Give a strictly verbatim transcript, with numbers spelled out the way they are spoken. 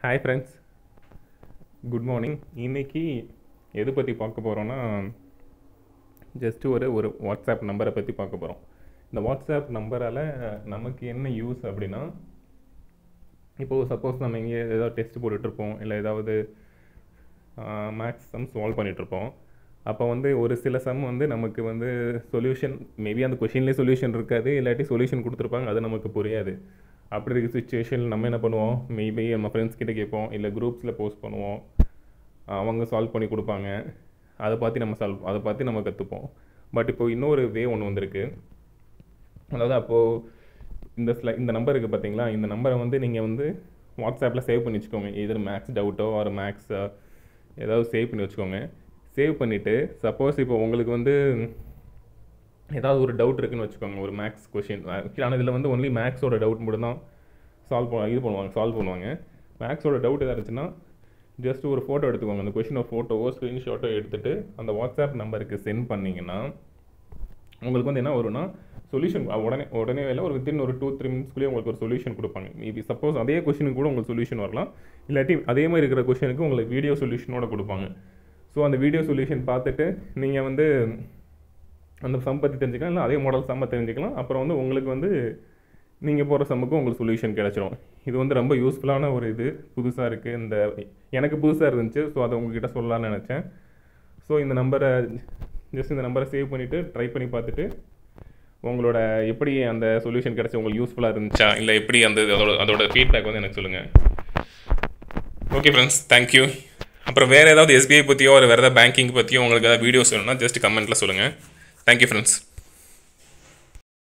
Hi friends, good morning. இன்றைக்கி எது பற்றி பார்க்க போகிறோன்னா, ஜஸ்ட்டு ஒரு ஒரு வாட்ஸ்அப் நம்பரை பற்றி பார்க்க போகிறோம். இந்த வாட்ஸ்அப் நம்பரால் நமக்கு என்ன யூஸ் அப்படின்னா, இப்போது சப்போஸ் நம்ம இங்கே ஏதாவது டெஸ்ட் போட்டுட்ருப்போம், இல்லை ஏதாவது மேக்ஸ் சம் சால்வ் பண்ணிகிட்ருப்போம். அப்போ வந்து ஒரு சில சம் வந்து நமக்கு வந்து சொல்யூஷன், மேபி அந்த கொஷின்லேயே சொல்யூஷன் இருக்காது, இல்லாட்டி சொல்யூஷன் கொடுத்துருப்பாங்க, அது நமக்கு புரியாது. அப்படி இருக்க சுச்சுவேஷனில் நம்ம என்ன பண்ணுவோம், மேபி நம்ம ஃப்ரெண்ட்ஸ் கிட்டே கேட்போம், இல்லை குரூப்ஸில் போஸ்ட் பண்ணுவோம், அவங்க சால்வ் பண்ணி கொடுப்பாங்க. அதை பார்த்து நம்ம சால்வ் அதை பார்த்து நம்ம கற்றுப்போம். பட் இப்போது இன்னொரு வே ஒன்று வந்திருக்கு. அதாவது அப்போது இந்த ஸ்லை இந்த நம்பர் இருக்குது பார்த்தீங்களா, இந்த நம்பரை வந்து நீங்கள் வந்து வாட்ஸ்அப்பில் சேவ் பண்ணி வச்சுக்கோங்க. எதிர் மேக்ஸ் டவுட்டோ ஒரு மேக்ஸ் ஏதாவது சேவ் பண்ணி வச்சுக்கோங்க. சேவ் பண்ணிவிட்டு சப்போஸ் இப்போ உங்களுக்கு வந்து ஏதாவது ஒரு டவுட் இருக்குதுன்னு வச்சுக்கோங்க, ஒரு மேக்ஸ் கொஷின். ஆனால் இதில் வந்து ஒன்லி மேக்ஸோட டவுட் மட்டும் தான் சால்வ் பண்ண இது பண்ணுவாங்க சால்வ் பண்ணுவாங்க மேக்ஸோட டவுட் எதாவது இருந்துச்சுன்னா ஜஸ்ட் ஒரு ஃபோட்டோ எடுத்துக்கோங்க. அந்த கொஷினோட ஃபோட்டோவோ ஸ்க்ரீன்ஷாட்டோ எடுத்துகிட்டு அந்த வாட்ஸ்அப் நம்பருக்கு சென்ட் பண்ணிங்கன்னா உங்களுக்கு வந்து என்ன வரும்னா, சொல்யூஷன் உடனே உடனே இல்லை, ஒரு வித்தின் ஒரு டூ த்ரீ மினிட்ஸ்க்குள்ளேயே உங்களுக்கு ஒரு சொல்யூஷன் கொடுப்பாங்க. மேபி சப்போஸ் அதே கொஷினுக்கு கூட உங்களுக்கு சொல்யூஷன் வரலாம், இல்லாட்டி அதே மாதிரி இருக்கிற கொஷினுக்கு உங்களுக்கு வீடியோ சொல்யூஷனோட கொடுப்பாங்க. ஸோ அந்த வீடியோ சொல்யூஷன் பார்த்துட்டு நீங்கள் வந்து அந்த சம் பற்றி தெரிஞ்சுக்கலாம், இல்லை அதே மாடல் சம்மை தெரிஞ்சுக்கலாம். அப்புறம் வந்து உங்களுக்கு வந்து நீங்கள் போகிற சம்முக்கும் உங்களுக்கு சொல்யூஷன் கிடச்சிரும். இது வந்து ரொம்ப யூஸ்ஃபுல்லான ஒரு இது, புதுசாக இருக்குது. இந்த எனக்கு புதுசாக இருந்துச்சு, ஸோ அதை உங்ககிட்ட சொல்லலான்னு நினச்சேன். ஸோ இந்த நம்பரை ஜஸ்ட் இந்த நம்பரை சேவ் பண்ணிவிட்டு ட்ரை பண்ணி பார்த்துட்டு உங்களோட எப்படி அந்த சொல்யூஷன் கிடச்சி உங்களுக்கு யூஸ்ஃபுல்லாக இருந்துச்சா, இல்லை எப்படி அந்த அதோட அதோட ஃபீட்பேக் வந்து எனக்கு சொல்லுங்கள். Okay friends, thank you. அப்புறம் வேறு ஏதாவது எஸ்பிஐ பற்றியோ ஒரு வேறு ஏதாவது பேங்கிங் பற்றியோ உங்களுக்கு ஏதாவது வீடியோஸ் வேணும்னா ஜஸ்ட் கமெண்ட்டில் சொல்லுங்கள். Thank you friends.